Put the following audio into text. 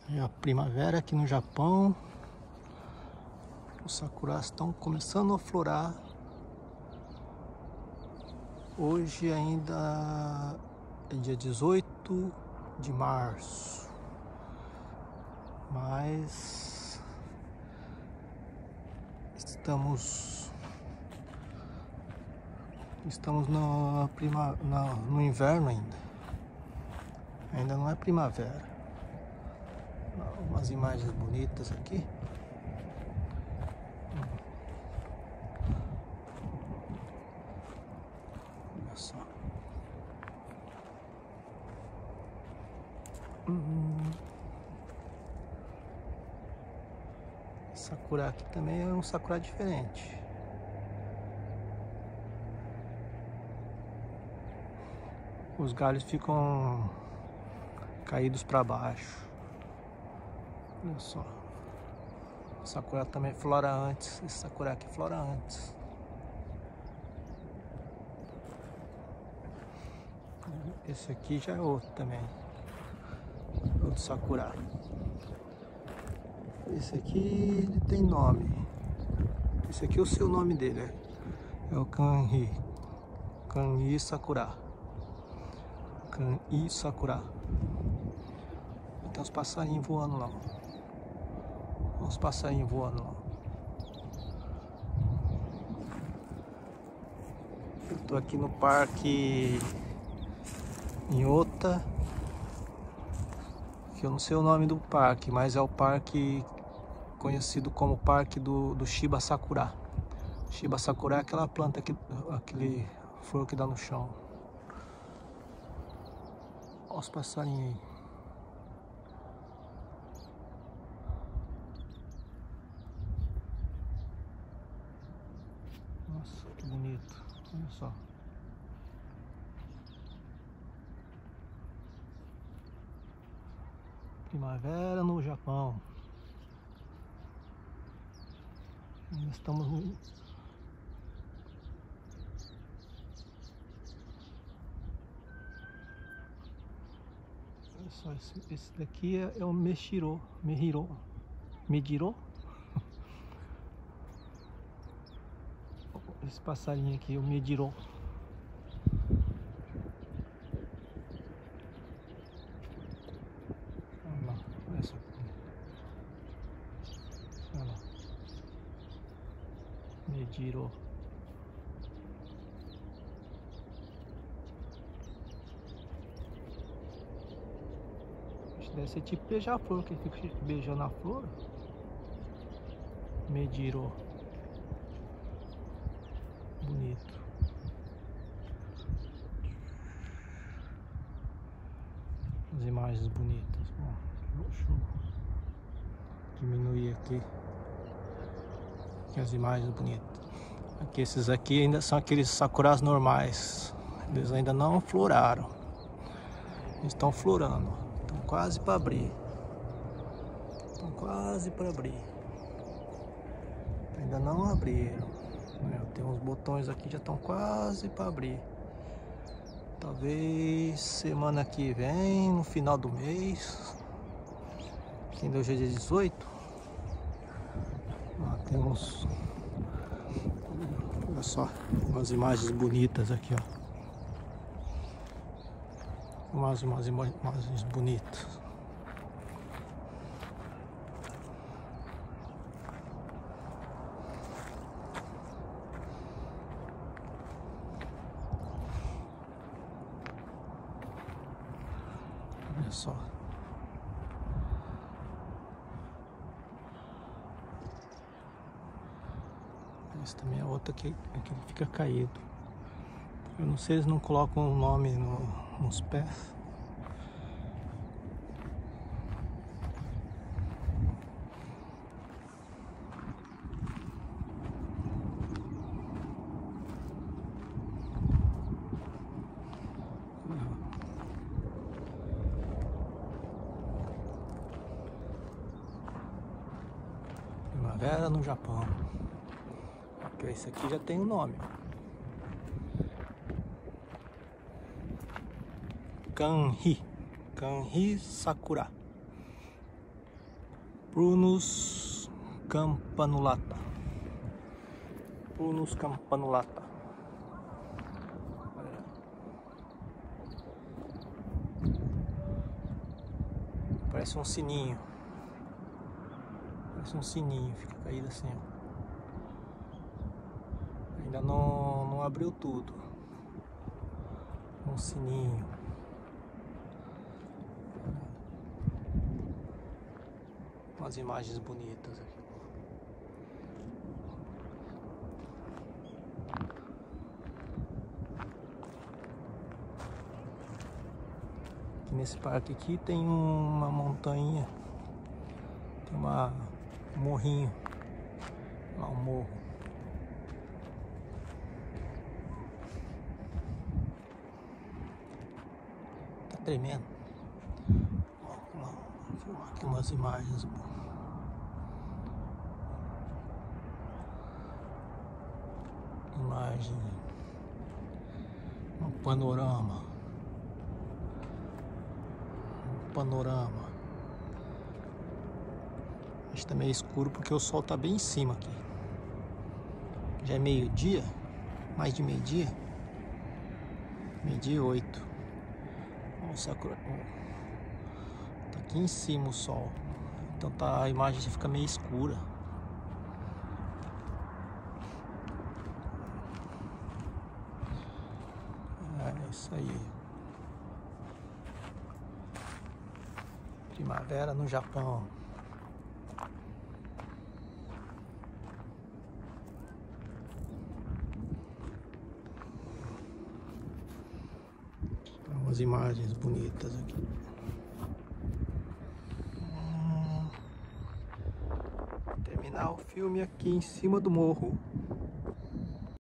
É a primavera aqui no Japão. Os sakuras estão começando a florar. Hoje ainda é dia 18 de março. Mas estamos no inverno ainda. Ainda não é primavera. Umas imagens bonitas aqui. Olha só. Sakura aqui também é um sakura diferente. Os galhos ficam caídos para baixo. Olha só. O sakura também flora antes. Esse sakura aqui flora antes. Esse aqui já é outro também. Outro sakura. Esse aqui ele tem nome. Esse aqui é o seu nome dele. É o Kanhi. Kanhi Sakura. Kanhi Sakura. Tem uns passarinhos voando lá. Uns passarinhos voando lá. Eu tô aqui no parque em Ota. Que eu não sei o nome do parque, mas é o parque conhecido como Parque do Shiba Sakura. Shiba Sakura é aquela planta, aquele flor que dá no chão. Olha os passarinhos aí. Nossa, que bonito. Olha só. Primavera no Japão. Estamos no... Olha só, esse daqui é o Mejiro. Esse passarinho aqui, o Mejiro. Olha lá, olha só. Olha lá. Mejiro. Deve ser tipo beija-flor, que fica beijando a flor. Mejiro. Bonito. As imagens bonitas. Bom, deixa eu diminuir aqui as imagens bonitas. Aqui, esses aqui ainda são aqueles sakuras normais. Eles ainda não floraram. Eles estão florando. Estão quase para abrir. Estão quase para abrir. Ainda não abriram. Tem uns botões aqui que já estão quase para abrir. Talvez semana que vem, no final do mês. Que ainda hoje é dia 18. Temos, olha só, umas imagens bonitas aqui, ó. Umas imagens bonitas. Olha só. Esse também é outro que fica caído. Eu não sei se eles não colocam o nome nos pés. Primavera no Japão. Esse aqui já tem um nome. Kanhi Sakura. Prunus campanulata. Prunus campanulata. Parece um sininho. Parece um sininho, fica caído assim, ó. Ainda não abriu tudo. Um sininho. Umas imagens bonitas aqui. Aqui nesse parque aqui tem uma montanha. Tem um morrinho. Lá um morro. Tá tremendo. Vou filmar aqui umas imagens. Imagem. Um panorama. Panorama. Acho que tá meio escuro porque o sol tá bem em cima aqui. Já é meio-dia, mais de meio-dia. Meio-dia e 8. Ó, o Sakura. Tá aqui em cima o sol. Então tá, a imagem fica meio escura. É isso aí. Primavera no Japão. Umas imagens bonitas aqui. Terminar o filme aqui em cima do morro.